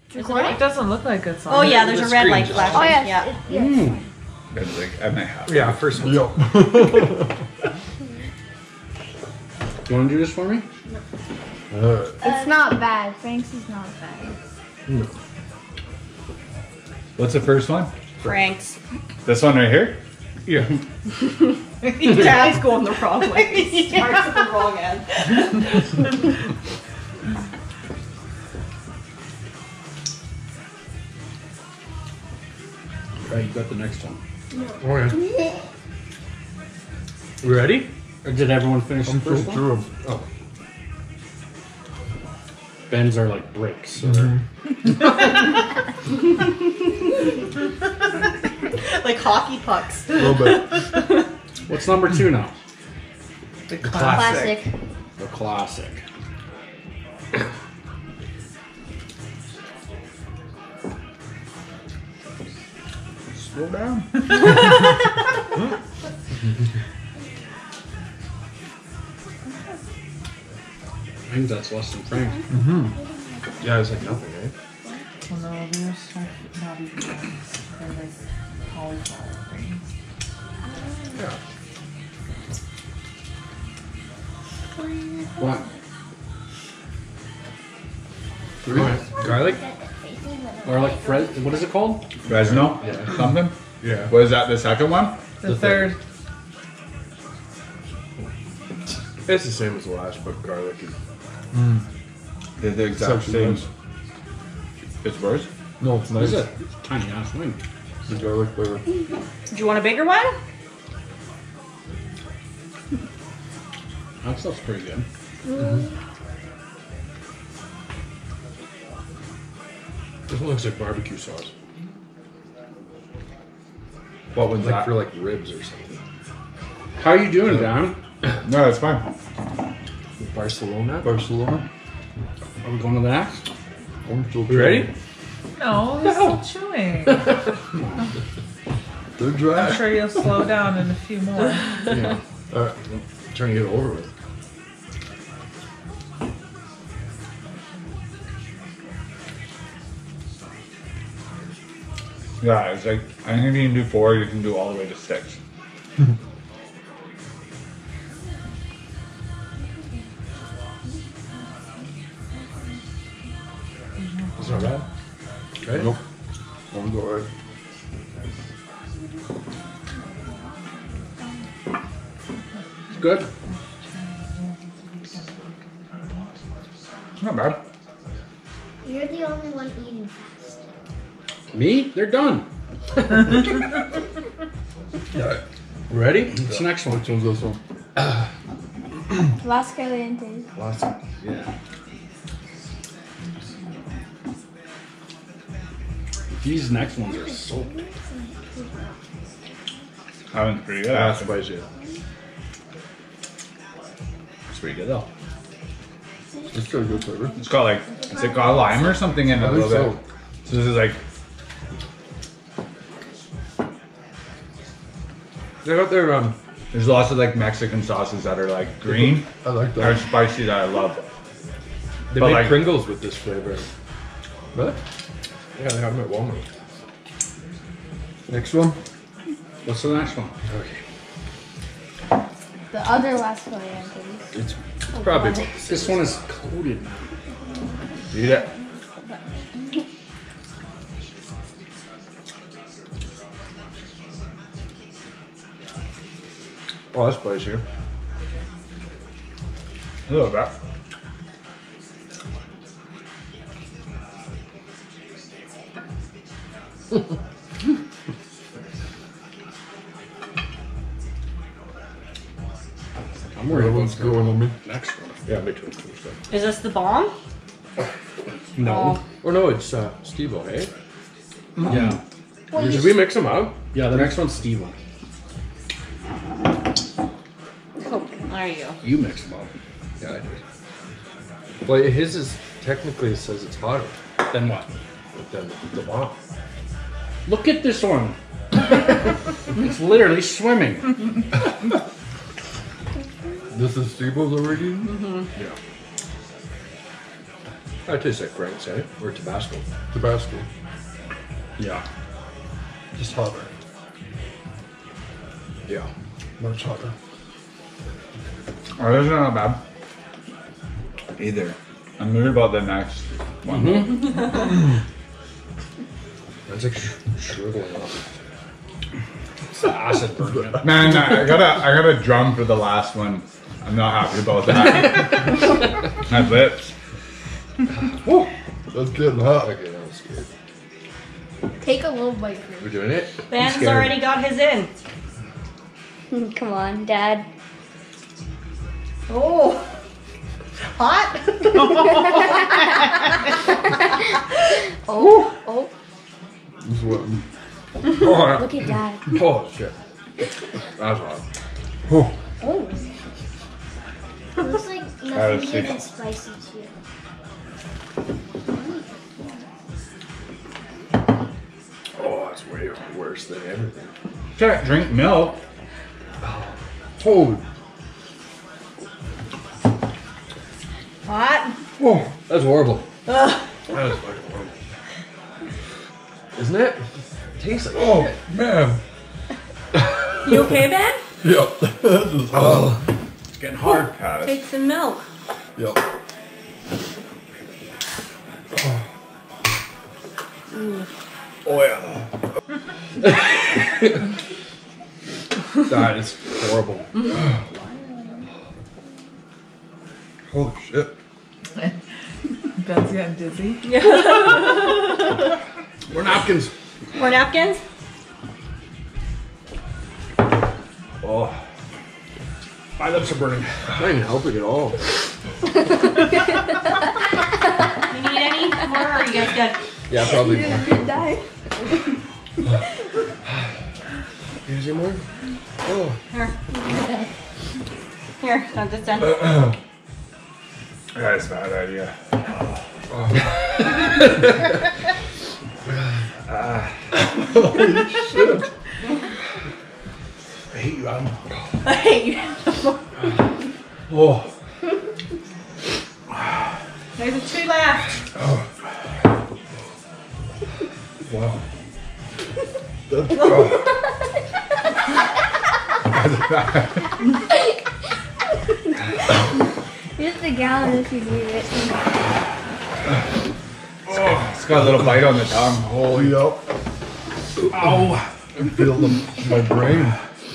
It doesn't look like it's on. Oh yeah, there's a red light just- flashing. Oh yeah. Yeah. It's like I might have. Yeah, first one. Yep. You want to do this for me? It's not bad. Frank's is not bad. What's the first one? Frank's. This one right here? Yeah. Dad's going the wrong way. He starts at the wrong end. Right, you got the next one. Okay. You ready? Or did everyone finish the first one? Through 'em. Oh. Bends are like bricks. So they're- Like hockey pucks. A little bit. What's number 2 now? The Classic. The classic. Slow down. I think that's less than Frank. Yeah, it's like nothing, eh? Well, no, they're not even things. They're like cauliflower things. Yeah. What? Garlic? Or like what is it called? Fresno? Yeah. Something? Yeah. What is that, the second one? The third. It's the same as the last, but garlic is They're the exact Something same. else. It's worse? No, it's What is nice. it? It's a tiny ass wing. The garlic flavor. Do you want a bigger one? That stuff's pretty good. This one looks like barbecue sauce. What was Like that? for like ribs or something. How you doing, Dan? No, that's fine. Barcelona? Barcelona? Are we going to the next? You ready? No, they're still chewing. They're I'm dry. sure you'll slow down in a few more. Yeah. Alright, I'm trying to get it over with. Yeah, it's like, I think if you can do 4, you can do all the way to 6. It's not bad. Okay. Nope. I'm go right. It's good. Not bad. You're the only one eating fast. Me? They're done. Ready? It's the next one. Which one's this one? Las Calientes. Last one. Yeah. These next ones are so big. That one's pretty good. That's actually. spicy. It's pretty good though. It's got a good flavor. It's got like, is it got lime or something in it I a think little so. bit? So this is like, They got their there's lots of like Mexican sauces that are like green I like or that. spicy that I love. They but make like- Pringles with this flavor. Really? Yeah, they have them at Walmart. Next one. What's the next one? Okay. The other Las Calientes. It's probably about the This one is coated now. Eat it. Oh, that's spicy. A little bit. I'm worried That about one's going on me. the next one. Yeah, me too. Is this the bomb? No. Or no, it's Steve-O, hey? Yeah. Well, Did we mix them up? Yeah, the next one's Steve-O. Coke. There you go. You mix them up. Yeah, I did. Well, his is technically it says it's hotter Then what? than the bomb. Look at this one. It's literally swimming. This is Steve-O's already? Yeah. That tastes like Frank's, eh? Or Tabasco. Tabasco. Yeah. Just hotter. Yeah. Much hotter. Oh, this is not bad. Either. I'm worried about the next one. That's like shriveling up. It's the acid burning it. Man, I got a drum for the last one. I'm not happy about that. My lips. Woo! That's getting hot. Okay, that was good. Take a little bite. We're doing it? Van's scared. already got his in. Come on, Dad. Oh. Hot? Oh, oh, I'm sweating. look at Dad. Oh, shit. That's hot. Oh. Oh. Looks like That nothing is here sick. than spicy too. Oh, that's way worse than everything. Can't drink milk. Holy. Hot? Whoa. That's horrible. Ugh. That is fucking horrible. Isn't it? It tastes like Oh, shit. man. You okay, Van? Yep. This is hot. It's getting hard, Pat. Take some milk. Yep. Oh, yeah. That is horrible. Holy shit. Ben's getting dizzy. More napkins. More napkins? Oh. My lips are burning. Not even helping at all. You need any more, or are you guys good? Yeah, probably more. Die. Is there more? Oh. Here. Here, got this done. That's a bad idea. Holy shit. I hate you, Adam. I hate you. Oh. There's a two left. Wow. That's, Here's the gallon if you need it. It's got a little bite on the tongue. holy up. Ow! I feel my brain.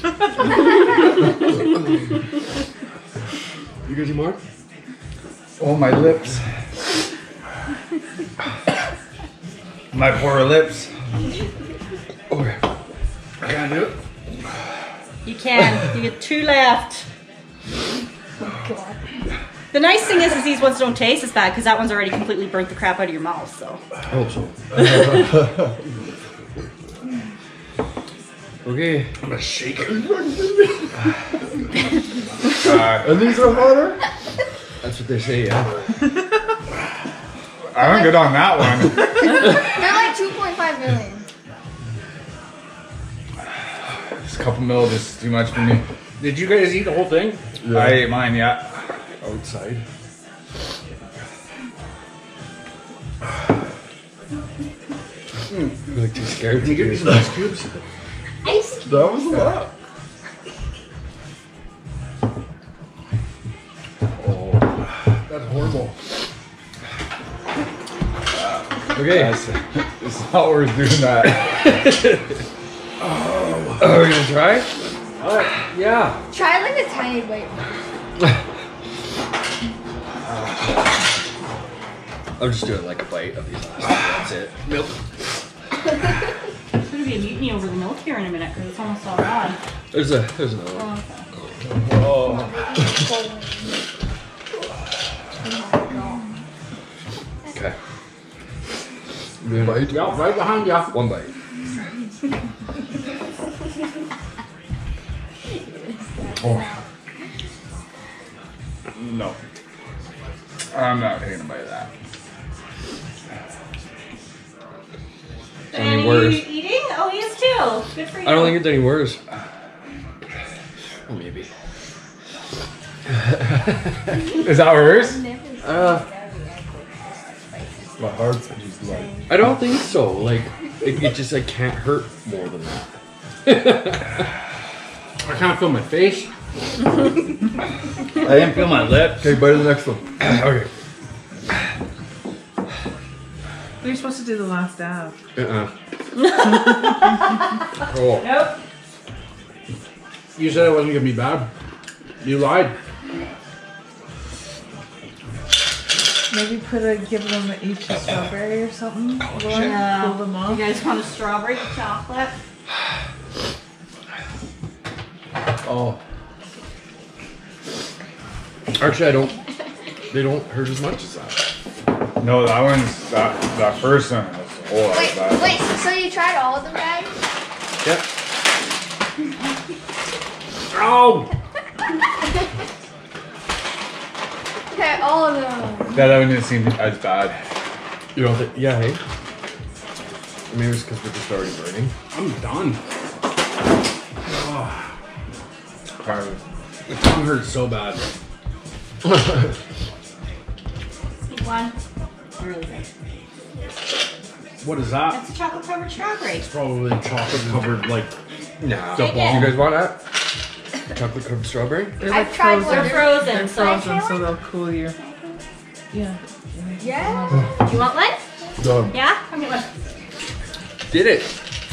You guys need more? Oh, my lips. My poor lips. Okay. I can't do it. You can. You get two left. The nice thing is these ones don't taste as bad because that one's already completely burnt the crap out of your mouth. So. I hope so. Okay. I'm gonna shake it. And these are hotter? That's what they say, yeah. I'm good on that one. They're like 2.5 million. This couple mil is too much for me. Did you guys eat the whole thing? Yeah. I ate mine, yeah. Outside. You're like too scared. Can you give me some ice cubes? Ice cube. That was a lot. Oh. That's horrible. Okay. It's not worth doing that. Oh, we're gonna try? Yeah. Try like a tiny bite. I'll just do it like a bite of these last two. That's it. Milk. There's going to be a mutiny over the milk here in a minute because it's almost all gone. There's another one. Oh, Okay. Bite. Yeah, right behind you. One bite. No. I'm not taking a bite of that. Any Are worse? you eating? Oh, he is too. Good for you. I don't think it's any worse. Or maybe. Is that worse? My heart's just like. I don't think so. Like, it just like can't hurt more than that. I can't feel my face. I didn't feel my lips. Okay, bite of the next one. Okay. You're supposed to do the last dab. Oh. Nope. You said it wasn't gonna be bad. You lied. Maybe give them each a strawberry or something. Pull them You off. guys want a strawberry chocolate? Oh. Actually, I don't. They don't hurt as much as that. No, that first one was a whole lot bad. Wait, so you tried all of them, guys? Yep. Ow! Okay, all of them. That one didn't seem as bad. You don't think? Yeah, hey. Maybe it's because we're just already burning. I'm done. Tired. The tongue hurts so bad. One. Really good. What is that? That's a chocolate covered strawberry. Probably chocolate covered like Nah. the Take it. You bomb. guys want that? Chocolate covered strawberry? They're I've like tried frozen. one. They're frozen, They're so. frozen, so they'll cool you. Yeah. Yeah. Do you want one? Done. Yeah? Come get one. Did it?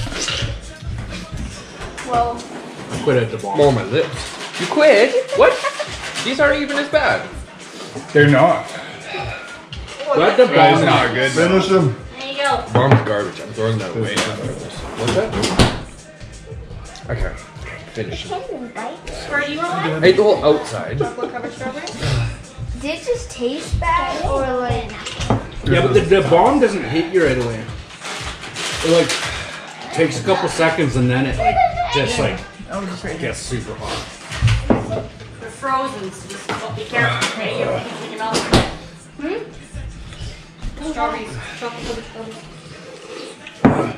Well, I quit at the bomb. More on my lips. You quit? What? These aren't even as bad. They're not. But the That bomb is not good. though. Finish them. There you go. Bomb's garbage. I'm throwing that away after this. What's that? I can't finish it. Squirt, you want one? I ate the whole outside. Chocolate covered strawberry? did it just taste bad or like? Yeah, but the bomb doesn't hit you right away. It like takes a couple seconds and then it like just like Oh, just right here. gets super hot. They're frozen, so just be careful. Okay, you don't keep your mouth. Strawberries. Chocolate covered strawberries.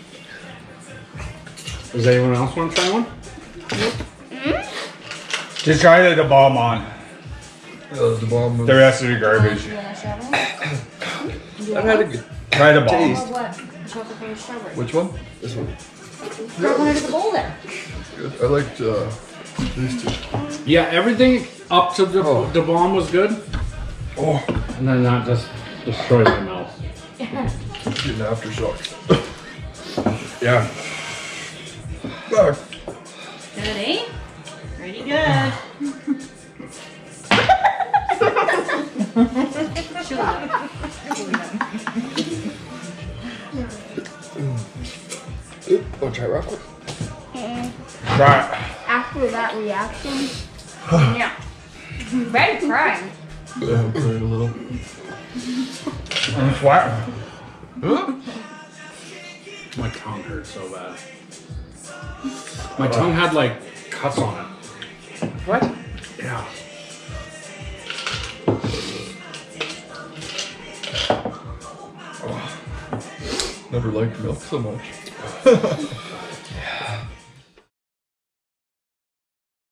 Does anyone else want to try one? Just try the bomb on. The bomb. The rest of the garbage. You want a strawberry? I've had a good Try the bomb. taste. What? Chocolate covered strawberry. Which one? This one. Throw one into the bowl then. Good. I liked these two. Yeah, everything up to the bomb was good. Oh, And then that just destroyed my mouth. getting aftershocks. Yeah. Back. Good, eh? Pretty good. Oh, try rock quick. Try After that reaction, Yeah. Red crying. Yeah, I'm crying a little. it. I'm sweating. My tongue hurt so bad. My tongue had like cuts on it. What? Yeah. Never liked milk so much.